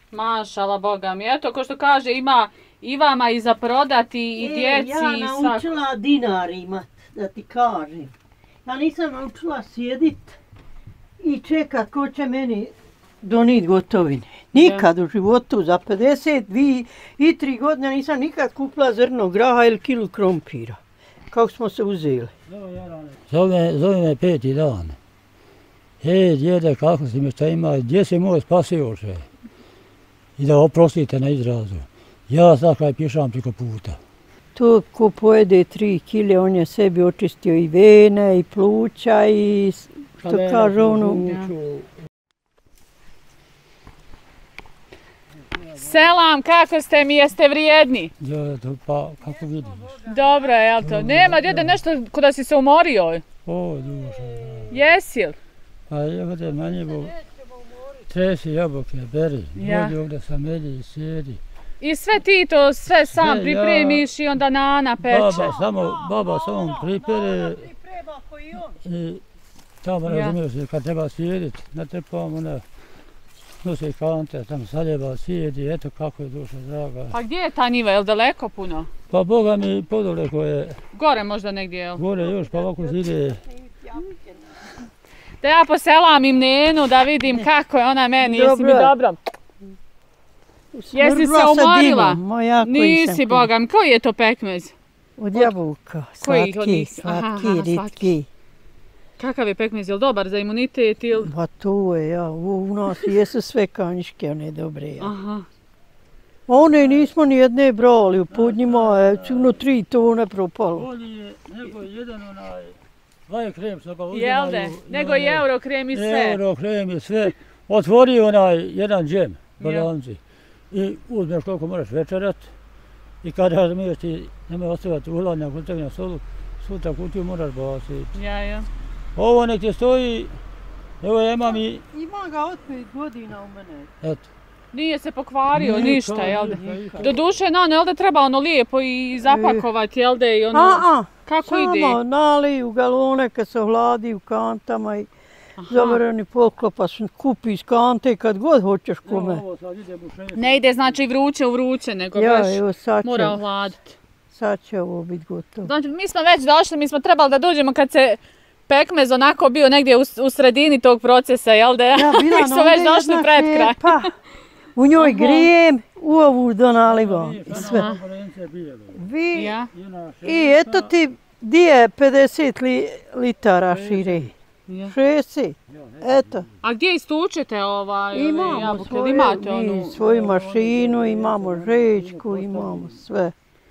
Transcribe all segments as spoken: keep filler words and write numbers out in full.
Mašala, Boga mi. Eto, ko što kaže, ima i vama i za prodati i e, djeci ja i svak. naučila dinar imat, da ti kažem. Ja nisam naučila sjedit i čekat ko će meni donit gotovine. Nikad u životu, za pedeset dvije i tri godine nisam nikad kupila zrno graha ili kilu krompira. Kako smo se uzeli. Zove, zove me peti dan. E, djede, kako si mi šta ima, gdje si moj spasioče? I da oprostite na izrazu. Ja sakaj pišam preko puta. To ko pojede tri kile, on je sebi očistio i vene, i pluća, i što kaže ono... Selam, kako ste mi, jeste vrijedni? Ja, pa kako vidiš? Dobro, jel to? Nema, djede, nešto ko da si se umorio? O, duša. Jesi li? Pa jevde na njegu, tresi jabuke, beri, dođi ovdje sa melji i sjedi. I sve ti to sve sam pripremiš i onda Nana peče? Baba samo, baba samo pripere i tamo razumiješ kad treba sjedit, natrpamo na nosi kante, tamo saljeva, sjedi, eto kako je duša draga. Pa gdje je ta njiva, je li daleko puno? Pa Boga mi podaleko je. Gore možda negdje, jel? Gore još, pa ovako ide. Da ja poselamim Nenu da vidim kako je ona meni, jesi mi dobro? Jesi se umorila? Nisi, Boga mi, koji je to pekmez? Od jabuka, slatki, slatki, ritki. Kakav je pekmez, je li dobar za imunitet ili? Pa to je, ja, u nas jesu sve kanjiške, one dobre, ja. Aha. One nismo ni jedne brali, u podnjima je cugno tri tone propalo. Bolje je nego jedan onaj vaj krem što ga uzimaju. Jelde, nego i eurokrem i sve. Eurokrem i sve. Otvori onaj jedan džem, balanci. I uzmeš koliko moraš večerat. I kada razumiješ ti nemoj ostavati uhlanja, kutegna solu, sutra kutiju moraš basiti. Ja, ja. Ovo nek ti stoji, evo ja imam i... Ima ga od pet godina u mene. Eto. Nije se pokvario ništa, jel da? Do duše, no, jel da treba ono lijepo i zapakovati, jel da i ono... A, a, kako ide? Samo nali u galone kad se ohladi u kantama i zavrani poklopa, kupi iz kante kad god hoćeš kome. Ne ide znači vruće u vruće, nego baš mora ohladiti. Sad će ovo biti gotovo. Znači, mi smo već došli, mi smo trebali da dođemo kad se pekmez onako bio negdje u, u sredini tog procesa, jel da? Ja, bila, mi smo već došli pred kraj. Pa, u njoj grijem, u ovu donalivam i sve. Vi, ja. I eto ti, di je pedeset li, litara šire? Ja. šezdeset. Eto. A gdje istučete ovaj imamo jabuke? Svoje, imate mi onu... svoju mašinu, imamo žećku, imamo sve.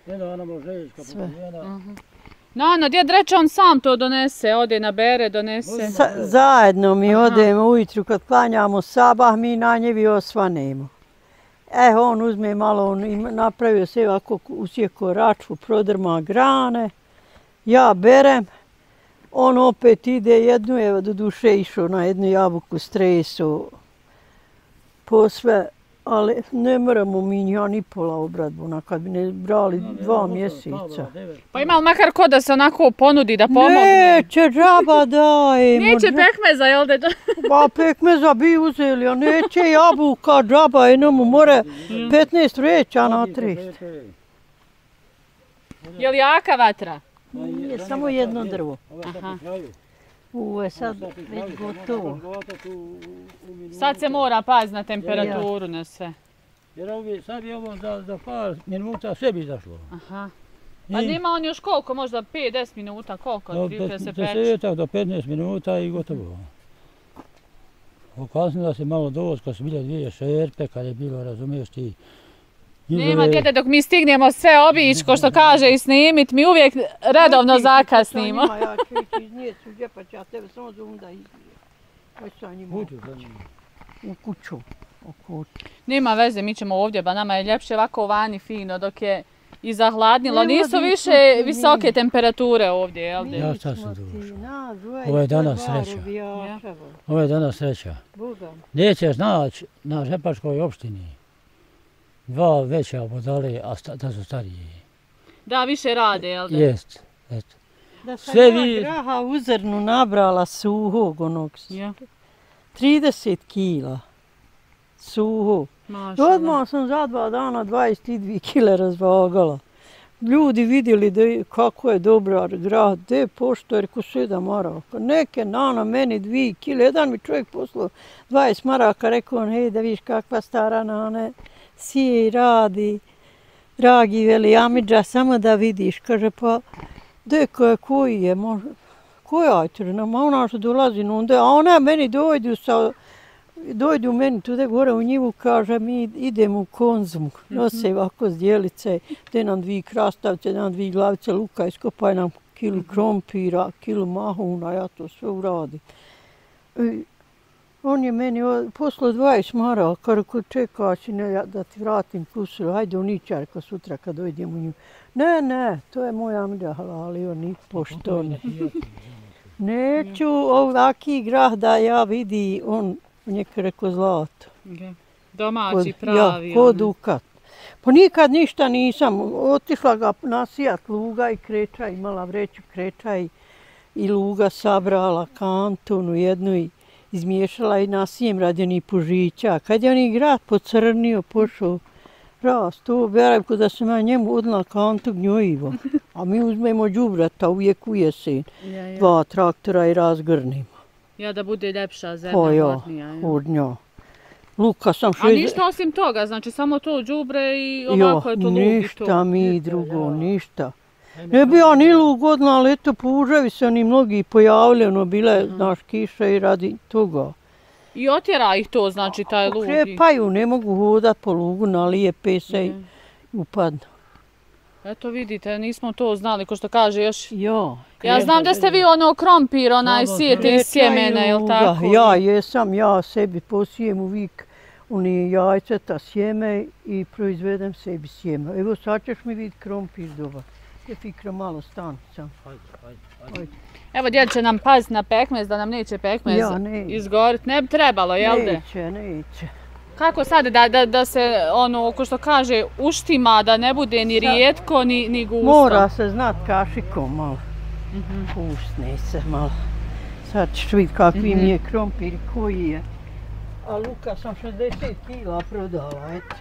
Sve. Nano, djed reče on sam to donese, ode nabere, donese. Sa, zajedno mi Aha. odemo ujutru kad klanjamo sabah, mi na njevi osvanemo. Eh, on uzme malo, on napravio se ovako usjeko račvu, prodrma grane, ja berem, on opet ide jednu, evo do duše išao na jednu jabuku stresu, posve, ali ne moramo mi ja ni pola obradbuna kad bi ne brali dva mjeseca. Pa ima li makar ko da se onako ponudi da pomogne? Neće, džaba dajemo. Neće pekmeza, jel da? Ba pekmeza bi uzeli, a neće jabuka, džaba, jednomu more petnaest vreća na trist. Je li jaka vatra? Nije, samo jedno drvo. Aha. Ovo je sad već gotovo. Sad se mora paziti na temperaturu, na sve. Jer ovi, sad je ovo za, za par minuta sve bi izašlo. Aha. Pa nima on još koliko, možda pet do deset minuta, koliko do, da se peče? desetak do petnaest minuta i gotovo. Okasnila se malo dovoz kad su bile dvije šerpe, kad je bilo, razumiješ ti, nema djede, dok mi stignemo sve obići, ko što kaže, i snimit, mi uvijek redovno zakasnimo. Ja ću ići iz nje suđe, pa ću ja tebe samo zunda izbije. Hoć sa njima u kuću. Nema veze, mi ćemo ovdje, ba nama je ljepše ovako vani fino, dok je i zahladnilo. Nisu više visoke temperature ovdje, jel da? Ja šta sam dušo. Ovo je danas sreća. Ovo je danas sreća. Nećeš naći na Žepačkoj opštini dva veća budale, a sta, da su stariji. Da, više rade, jel da? Jest, eto. Da sam Sve ja vi... graha u zrnu nabrala suhog onog, ja. trideset kila suho. Mašala. Odmah sam za dva dana dvadeset dvije kile razvagala. Ljudi vidjeli da je, kako je dobar grad, gdje pošto, reko sedam maraka. Neke dana meni dvije kile, jedan mi čovjek poslao dvadeset maraka, rekao on, hej da vidiš kakva stara nane sije i radi. Dragi veli Amidža, samo da vidiš, kaže pa, deko je koji je, možda, koja je trna, ona što dolazi onda, a ona meni dojdu sa, dojdu meni tude gore u njivu, kaže mi idemo u Konzum, nose ovako zdjelice, te nam dvije krastavce, nam dvije glavice luka, iskopaj nam kilu krompira, kilu mahuna, ja to sve uradim. I on je meni poslao dvadeset maraka, rekao čekaj si ne, da ti vratim kusuru, hajde u ničar, rekao sutra kad dojdem u nju. Ne, ne, to je moj Amidža halalio, ni pošto ne. Neću ovaki grah da ja vidi, on njeka rekao zlato. Domaći pravi. Ja, ko dukat. Pa nikad ništa nisam, otišla ga nasijat luga i kreča, imala vreću kreča i, i luga sabrala kantonu jednu i izmiješala i nasijem radi ni pužića. Kad je oni grad pocrnio, pošao rast, to vjerujem da sam ja njemu odnala kantu gnjojivo. A mi uzmemo đubreta uvijek u jesen, Ja, ja. dva traktora i razgrnimo. Ja, da bude ljepša zemlja, Pa ja, hladnija. Ja. od nja. Luka sam A ništa osim toga, znači samo to đubre i ovako je to lug i to. Ništa mi drugo, ništa. Ne bi ja ni lug odnala, ali eto puževi se oni mnogi pojavili, ono bile, znaš, kiše i radi toga. I otjera ih to, znači, taj lug. i- Krepaju, ne mogu hodat po lugu, nalijepe se i upadnu. Eto vidite, nismo to znali, ko što kaže još. Ja. Ja znam da ste vi ono krompir, onaj sijete iz sjemena, jel tako? Ja jesam, ja sebi posijem uvijek oni jajceta sjeme i proizvedem sebi sjeme. Evo sad ćeš mi vidjeti krompir dobar. Je fikra malo stanica. Evo, djed će nam paziti na pekmez, da nam neće pekmez Ja, neće. izgorit. Ne bi trebalo, jel de? Neće, neće. Kako sad da, da, da se, ono, ko što kaže, uštima, da ne bude ni rijetko, ni, ni gusto? Mora se znat kašikom malo. Pusne se malo. Sad ćeš vidjeti kakvi mi je krompir i koji je. A luka sam šezdeset kila prodala, eto.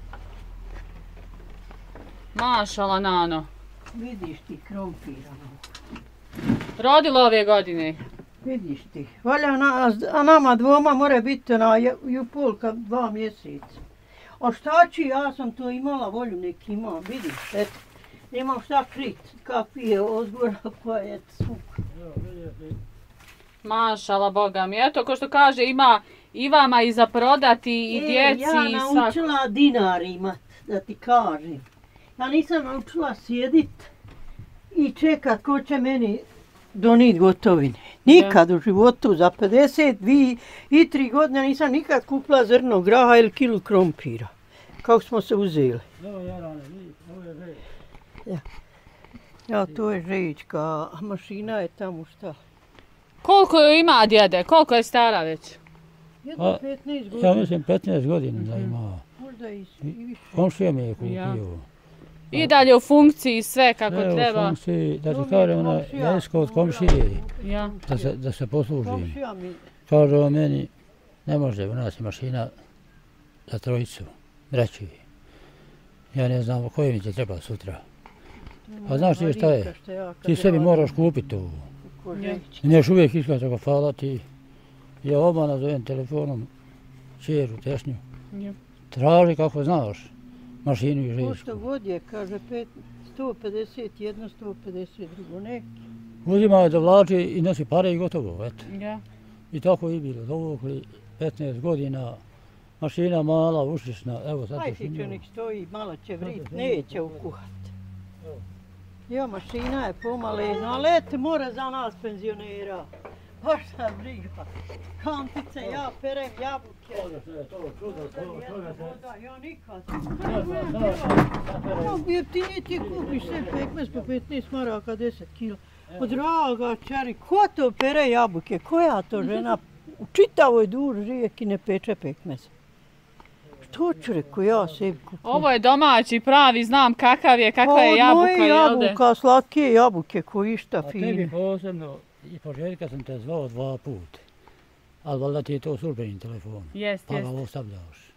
Mašala, Nano. Vidiš ti krompira. Rodilo ove godine. Vidiš ti. Valja nas, a nama dvoma mora biti na Jupolka dva mjeseca. A šta ću, ja sam to imala volju, nek imam, vidiš, eto. Nemam šta krit, kakvi je ozgora koja je svuk. Mašala, Boga mi. Eto, ko što kaže, ima i vama i za prodati, i E, djeci, ja i svako. naučila dinar imat, da ti kažem. Ja nisam naučila sjedit i čekat ko će meni donit gotovine. Nikad u životu, za pedeset dvije i tri godine nisam nikad kupila zrno graha ili kilu krompira. Kako smo se uzeli. Ja, ja to je žejička, a mašina je tamo šta. Koliko joj ima, djede? Koliko je stara već? Jedno A, petnaest Ja godina, mislim petnaest godina da ima. možda i, i više. Komšija mi je kupio. Ja. I dalje u funkciji sve kako Sve u treba. funkciji, da To ti mi je kažem, ona komšija. jesko od komšije, Ja. da se, da se poslužim. Komšija mi, Kaže on meni, ne može, u nas je mašina za trojicu, braći. Ja ne znam koje mi će treba sutra. Pa znaš ti šta je? Ti sebi moraš kupiti to. I neš uvijek iskati toga, hvala ti. Ja odmah nazovem telefonom čeru, tešnju. Ja. Traži kako znaš mašinu i Pošto željsku. god je, kaže, pet, sto pedeset jedno, sto pedeset drugo, neki. Uzima je da vlači i nosi pare i gotovo, eto. Ja. I tako je bilo, dovukli petnaest godina, mašina mala, ušišna, evo sad Aj je ti finio. nek stoji, malo će vrit, neće ukuhat. Jo, mašina je pomalena, ali eto, mora za nas penzionera. Baš sam briga. Kantice, ja perem jabuke. Da, ja nikad. Kako jeftinije ti kupiš sve pekmez po petnaest maraka, deset kila. O draga čari, ko to pere jabuke? Koja to žena u čitavoj duž rijeki ne peče pekmez? Što ću reko, ja sebi kupim. Ovo je domaći, pravi, znam kakav je, kakva je jabuka, Od moje jel de? jabuka, slatkije jabuke koji išta A tebi fine. posebno, i početka sam te zvao dva put. Ali valjda ti je to službeni telefon. Jest, Pa ga jest. ostavljaš.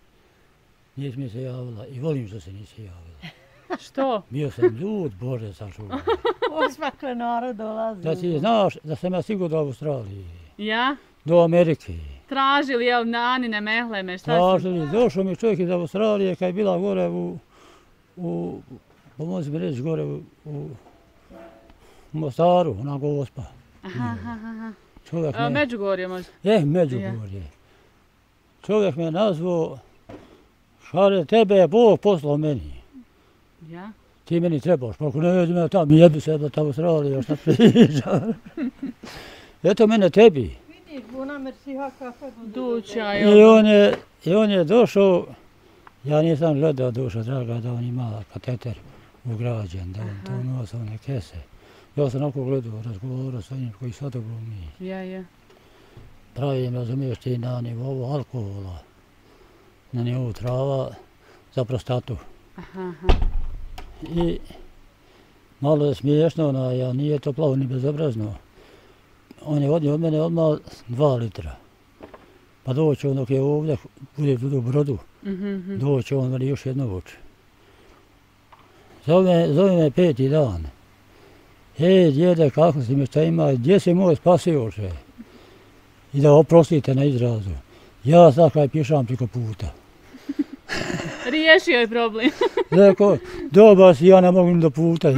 Nisi mi se javila i volim što se nisi javila. Što? Bio sam ljud, Bože sačuvaj. Osmakle narod dolazi. Da ti znaš da sam ja sigurno do Australije, Ja? do Amerike. Tražili, jel, na Anine mehleme, šta si? Tražili, došao mi čovjek iz Australije kad je bila gore u, u pomozi mi reći, gore u, u Mostaru, na Gospa. Aha, aha, aha. Čovjek A, me, Međugorje možda? eh, Međugorje. Čovjek me nazvao, šare, tebe je Bog poslao meni. Ja? Ti meni trebaš, pa ako ne vidim ja tamo, jebi se da tamo Australija, šta priča. Eto mene tebi. Vidiš, Bunamer si haka kako Duća, I jel? on je, i on je došao, ja nisam gledao duša draga da on ima kateter ugrađen, da on to nosa one kese. Ja sam onako gledao, razgovarao sa njim koji sad glumi. Ja, ja. Pravim, razumiješ ti, na nivou alkohola, na nivou trava za prostatu. Aha, aha. I malo je smiješno, ona, ja nije to plavo ni bezobrazno. On je odnio od mene odmah dva litra. Pa doće on dok je ovdje, bude u brodu, Mhm, doće on veli još jedno vuče. Zove, zove me peti dan. Hej, djede, kako si mi, šta ima, gdje si moj spasioče? I da oprostite na izrazu. Ja sad kaj pišam preko puta. Riješio je problem. Rekao, dobar si, ja ne mogu ni do puta.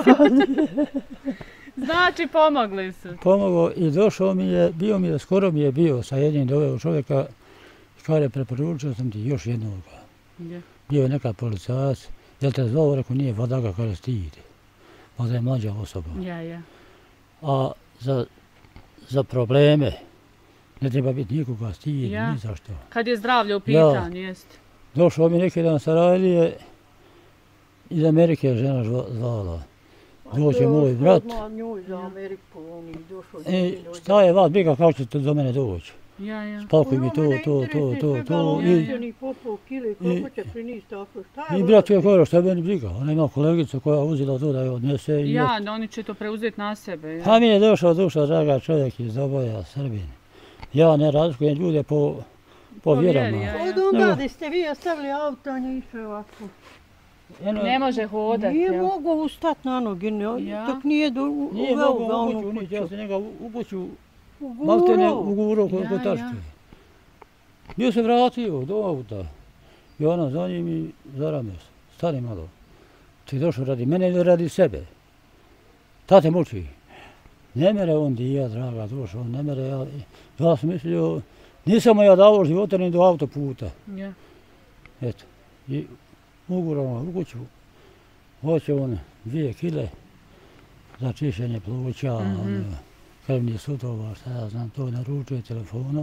Znači, pomogli su. Pomogao i došao mi je, bio mi je, skoro mi je bio sa jednim doveo čovjeka i kaže, preporučio sam ti još jednoga. Ja. Bio je neka policajac, jel te zvao, rekao, nije vodaga, kaže, stid. Možda je mlađa osoba. Ja, ja. A za, za probleme ne treba biti nikoga stid, Ja. ni zašto. Kad je zdravlje u pitanju, jest. Došao mi neki dan sa Rajlije, iz Amerike je žena žva- zvala. Doće moj brat. Odmah njoj za Ameriku, on je došao. I šta je vas briga kako ćete do mene doći? Ja, ja. Spakuj mi to, to, to, to, to. I, I popol kile, koliko će priniti tako, šta je? i brat je kaže, šta je meni briga? Ona ima kolegicu koja je uzela to da je odnese i Ja, oni će to preuzeti na sebe. Ja. pa mi je došao duša draga čovjek iz Doboja, Srbin. Ja ne razlikujem ljude po, po Po vjeri, vjerama. ja. Od onda da ste vi ostavili auto, on je išao ovako. Eno, Ne može hodati, Nije jel? mogao ustati na noge, ne, Ja. dok nije do, u- nije uveo mogao ga u on kuću, u niti ja kuću. sam njega u u kuću, U maltene guro. ugurao kod Ja, kod tačke. ja. Bio se vratio do auta i ona za njim i zarame se. Stani malo. Ti došao radi mene ili radi sebe? Ta te muči. Ne mere on di ja, draga, došao, ne mere ja. Ja sam mislio, nisam mu ja dao života ni do autoputa. Ja. Eto. I ugurao u kuću. Hoće on dvije kile za čišćenje pluća, Mhm. ono, krvnih sudova, šta ja znam, to naručuje telefonom.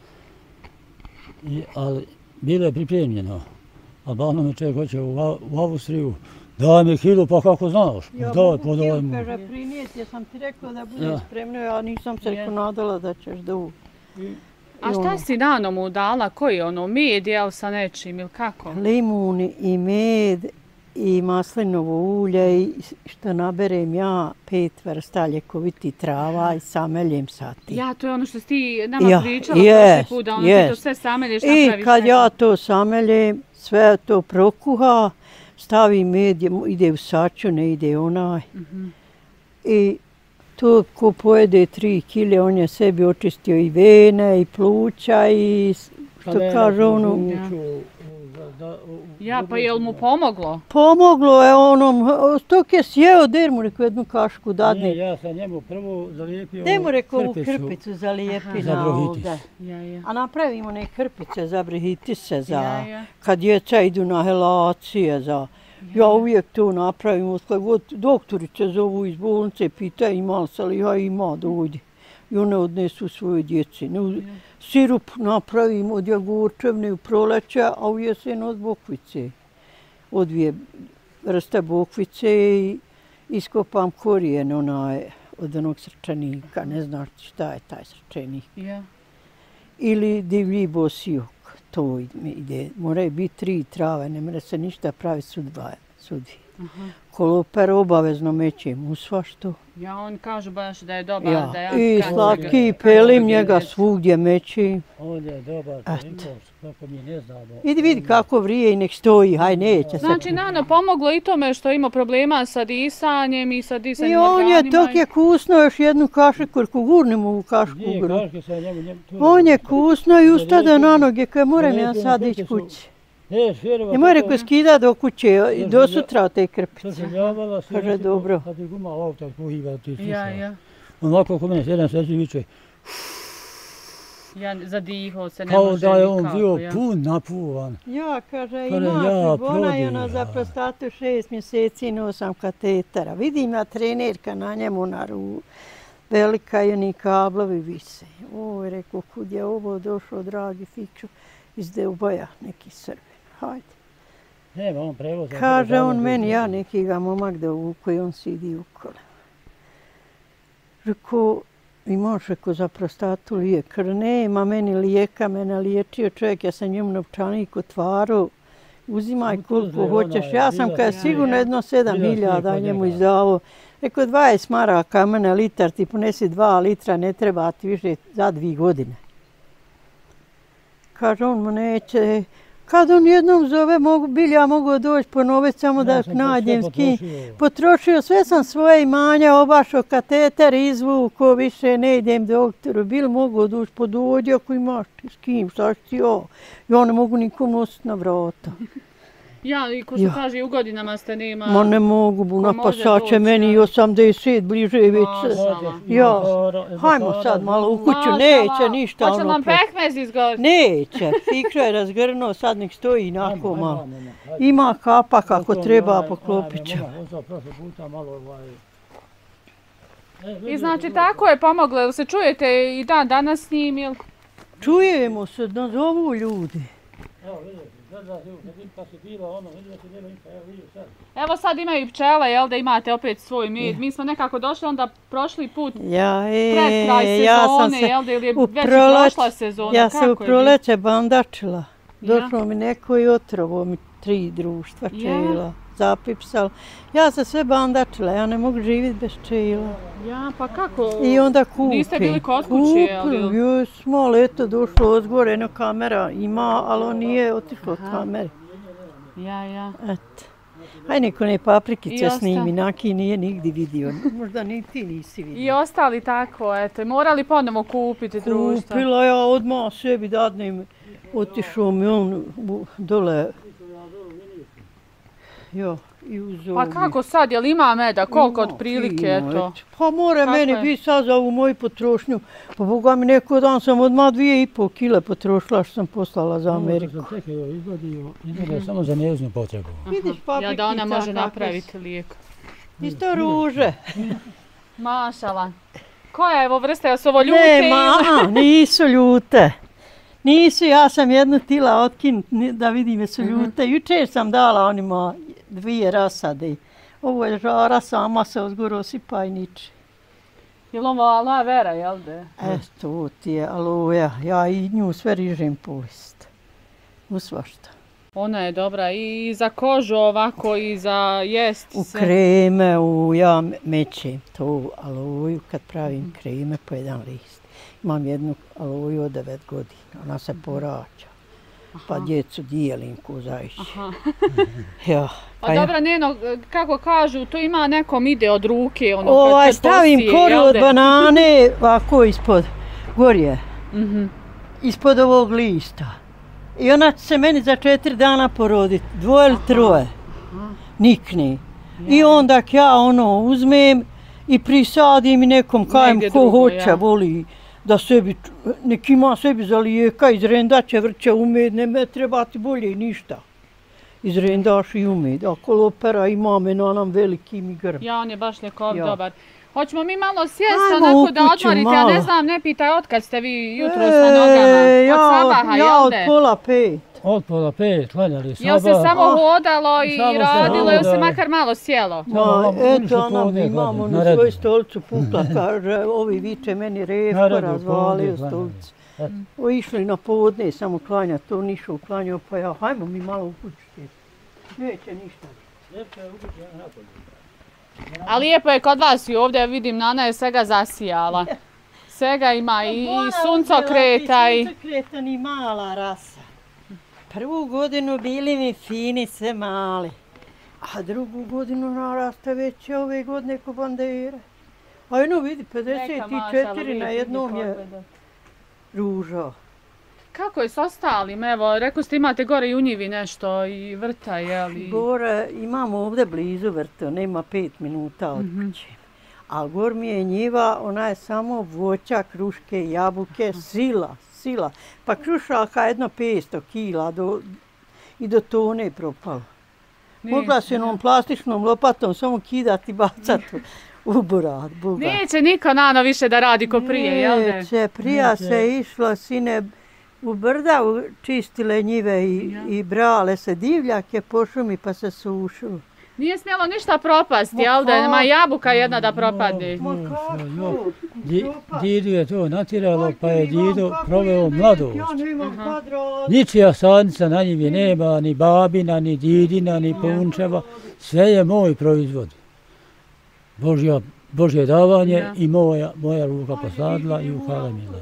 I, ali bilo je pripremljeno. Albano mi čovjek hoće u, Au- u Austriju, daj mi kilu pa kako znaš, Ja daj, mogu podaj kilu, mu. kaže, prinijeti, ja sam ti rekao da bude Ja. spremno, ja nisam se Ja. nadala da ćeš da u... A šta si dano mu dala? Koji ono, med, jel, sa nečim ili kako? Limun i med i maslinovo ulje i što naberem ja pet vrsta ljekoviti trava i sameljem sa tim. Ja, to je ono što si ti nama Ja, pričala jest, prošli put, da ono ti to jest. sve samelješ, I napraviš kad neko. ja to sameljem, sve to prokuha, stavim med, je- ide u saču, ne ide onaj. Mhm. I to ko pojede tri kile, on je sebi očistio i vene, i pluća, i s- što kaže ono, Ja, pa jel mu pomoglo? pomoglo je onom, stok je sjeo, der mu rekao jednu kašku Ne, dadne. ja sam njemu prvo zalijepio Der mu rekao ovu krpicu. krpicu zalijepi Za na bronhitis. ovdje. Ja, ja. A napravimo one krpice za brihitise, za Ja, ja. kad djeca idu na helacije, za... Ja uvijek to napravim, kad god doktorice zovu iz bolnice, pita ima li se li ja ima dođe. I one odnesu svoje djeci. Ne, uz- sirup napravim od jagurčevne u proleća, a u jesen od bokvice. Od dvije vrste bokvice i iskopam korijen onaj od onog srčanika. Ne znaš šta je taj srčanik. Ja. Ili divlji bosijok. To mi ide. Moraju biti tri trave, ne mora se ništa praviti su dva. sudi. Kolopera obavezno mećem u svašta. Ja, oni kažu baš da je dobar, Ja. da je I antikancerogen. slatki pelim njega svugdje mećem. On je dobar, to impuls, kako mi ne znamo. Idi vidi kako vrije i nek stoji, haj neće se. Znači, Nano, pomoglo i tome što ima problema sa disanjem i sa disanjem I on organima. je tok je kusno još jednu kašiku, jer gurnemo u kašku Nije gru. kaške sa njemu, njemu to... On je kusno i ustada na noge, kaj moram ja sad ići kući. Ne, Šerova... Ne mora ko skida do kuće, do sutra te krpice. Sad se ljavala, sve Kaže, dobro. Kad je guma auta kuhiva, ti slušao. Ja, ja. Onako ko mene jedan sreći viče, Ja zadihao se, ne kao može da je on nikako, bio ja. pun napuvan. Ja, kaže, Kaže, ima ja, tribona i ona prodira. za prostatu šest mjeseci nosam katetera. Vidim ja trenerka na njemu na ruku. Velika i oni kablovi vise. Oj, rekao, kud je ovo došao, dragi Fikšo, iz Deuboja, neki Srbin. Hajde. Nema on prevoza. Kaže on meni, ja neki ga momak da uvuku i on sidi u kole. Rekao, imaš reko za prostatu lijek? Nema meni lijeka, mene liječio čovjek, ja sam njemu novčanik otvarao. Uzimaj koliko hoćeš. Ja sam kada sigurno jedno sedam hiljada njemu izdavao. Rekao, dvadeset maraka mene litar, ti ponesi dva litra, ne treba ti više za dvije godine. Kaže on mu neće. Kad on jednom zove, mogu, bil ja mogu doći ponoviti samo da nađem s kim. Potrošio, sve sam svoje imanja, obašao kateter, izvuko, više ne idem doktoru. Bil mogu doći, podođi ako imaš ti s kim, šta si ja. Ja ne mogu nikom nositi na vrata. Ja, i ko što kaže, u godinama ste nema... Ma ne mogu, buna, pa može sad će doći, meni i osamdeset bliže već. Mašala. Ja, hajmo sad malo u kuću, neće ništa Hoće ono. nam pre- pekmez izgoriti? Neće, Fikšo je razgrnuo, sad nek stoji inako malo. Ima kapa kako treba, poklopit će. I znači, tako je pomoglo, jel se čujete i dan danas s njim, jel? Čujemo se, nazovu ljudi. Evo vidiš, gleda se, kad si bila ono, vidio si nema ništa, evo vidiš sad. Evo sad imaju pčele, jel, da imate opet svoj med. Mi smo nekako došli onda prošli put Ja, pred kraj e, ja sam sezone, se jel da, ili je u već i proleć- prošla sezona, ja se u kako je bilo? proleće bandačila. Ja. Došlo mi neko i otrovo mi tri društva Ja. čela, zapipsal. Ja sam sve bandačila, ja ne mogu živjeti bez čela. Ja, pa kako? I onda kupim. Niste bili kod kuće, jel? Kupim, jesmo, ali eto došlo ozgore, jedna kamera ima, ali on nije otišlo od kamere. Ja, ja. Eto. Aj neko ne paprikice I osta- snimi, naki nije nigdje vidio. Možda ni ti nisi vidio. I ostali tako, eto, morali ponovo kupiti društva. Kupila ja odmah sebi dadnem, otišao mi on u- dole. Jo, i uzeo Pa mi. kako sad, jel ima meda, koliko Ima, otprilike, fino, eto? eto. Pa mora Kako meni je? biti sad za ovu moju potrošnju. Pa Boga mi neko dan sam odmah dvije i pol kile potrošila što sam poslala za Ameriku. Ovo sam čekao, izvadio, izvadio samo za njezinu potrebu. Vidiš Ja paprikica da ona može kakve napraviti lijek. su. Isto ruže. Mašala. Koja je ovo vrsta, jel su ovo ljute Nema, ili? aha, nisu ljute. Nisu, ja sam jednu tila otkinut ni- da vidim jesu ljute. Jučer sam dala onima dvije rasade. Ovo je žara sama se ozgoro osipa i niče. Jel ovo aloe vera, jel da? Eto, ovo ti je aloja. Ja i nju sve rižem po list. U svašta. Ona je dobra i za kožu ovako i za jest U sve. kreme, u, ja mećem to aloju kad pravim kreme po jedan list. Imam jednu aloju od devet godina, ona se porađa. Pa djecu dijelim ko zajče. Aha. Ja, Pa ja- dobra, Neno, kako kažu, to ima nekom ide od ruke, ono, kad, Ovaj, kad stavim posije, koru jel od da? banane ovako ispod, gorje, Mhm. ispod ovog lista. I ona će se meni za četiri dana poroditi, dvoje ili troje, nikne. I onda ja ono uzmem i prisadim i nekom kajem Negdje ko drugo, hoće, ja. voli da sebi, nek ima sebi za lijeka, izrendaće, vrće umed, ne me treba ti bolje ništa. Izrendaš i umed, a kolopera ima me na nam veliki mi grb. Ja, on je baš ljekov, Ja. dobar. Hoćemo mi malo sjesti, Ajmo onako u da kuću, otvorite, ja ne malo. znam, ne pitaj otkad ste vi jutro sa nogama. E, ja, Od sabaha, ja jel od da? pola pet. Od pola pet, klanjali Jel se sabah. samo hodalo i Samo se radilo, jel se hodalo. makar malo sjelo? Malo, malo, Ma, oni su eto, ona podne imamo gledali, na na redu. svoju stolicu pukla, kaže, ovi viče meni Na revko, redu, razvalio podne stolicu. gledali. O, išli na podne, samo klanja, to nišao klanjao, pa ja, hajmo mi malo u kuću. Neće ništa. Ljepše je ubići napolje. A lijepo je kod vas i ovdje vidim, Nana je svega zasijala. Svega ima i, i suncokreta i... Suncokreta ni mala rasa. Prvu godinu bili mi fini se mali. A drugu godinu naraste već ove godine ko bandere. A jedno vidi, pedeset četiri na jednom je ruža. Kako je s ostalim? Evo, rekao ste imate gore i u njivi nešto i vrta, jeli? Gore imamo ovdje blizu vrta, nema pet minuta od kuće. A gor mi je njiva, ona je samo voća, kruške, jabuke, sila, sila. Pa krušaka jedno petsto kila do, i do tone je propalo. Mogla se onom plastičnom lopatom samo kidati i bacati u burad. Neće niko Nano više da radi ko prije, jel ne? Neće, prija se išlo sine u brda, čistile njive i, i brale se divljake po šumi pa se sušilo. Nije smjelo ništa propasti, jel da? Nema jabuka jedna da propadne. Ma kako? Didu je to natiralo, pa je Dido proveo mladost. Ja nemam kvadrat. Ničija sadnica na njivi nema, ni babina, ni didina, ni punčeva. Sve je moj proizvod. Božja, Božje davanje i moja, moja ruka posadila i ukalemila.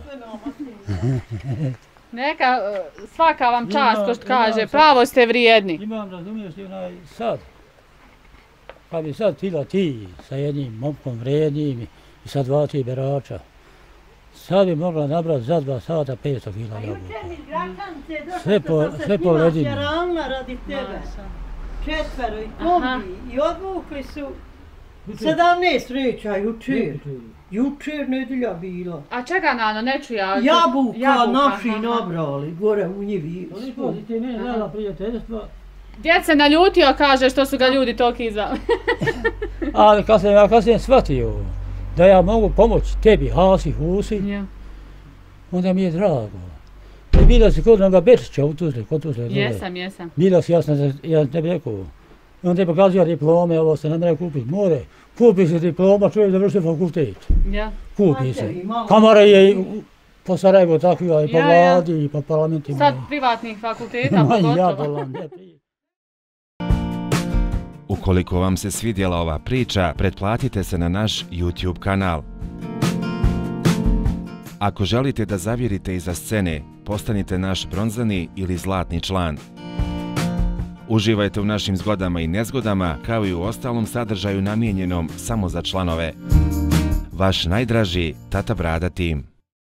Neka, svaka vam čast, ko što kaže, pravo ste vrijedni. Imam, razumiješ ti onaj sad. Pa bi sad tila ti sa jednim momkom vrijednim i sa dva tri berača. Sad bi mogla nabrati za dva sata petsto kila jabuka. Sve po, sve po ledini. Radi tebe. Četvero i kombi i odvukli su sedamnaest vreća jučer. Jučer nedjelja bila. A čega Nano, ne čuja? Jabuka, jabuka naši aha. Nabrali gore u njivi. Toliko si ti ne dala prijateljstva. Djed se naljutio, kaže, što su ga ljudi toliko izvali. Ali kad sam ja kasnije shvatio da ja mogu pomoći tebi, Hasi, Husi, yeah. onda mi je drago. I bila si kod onoga Bečića u Tuzli, kod Tuzle. Jesam, jesam. Bila si, ja sam ja tebi rekao. I on te pokazuje diplome, ovo se ne mre kupiti. More, kupi se diploma, čovjek završio fakultet. Ja. Kupi se. Kamara je po Sarajevo takva i po ja, vladi ja. I po parlamentima. Sad privatnih fakulteta pogotovo. Ukoliko vam se svidjela ova priča, pretplatite se na naš YouTube kanal. Ako želite da zavirite iza scene, postanite naš bronzani ili zlatni član. Uživajte u našim zgodama i nezgodama, kao i u ostalom sadržaju namijenjenom samo za članove. Vaš najdraži Tata Brada tim.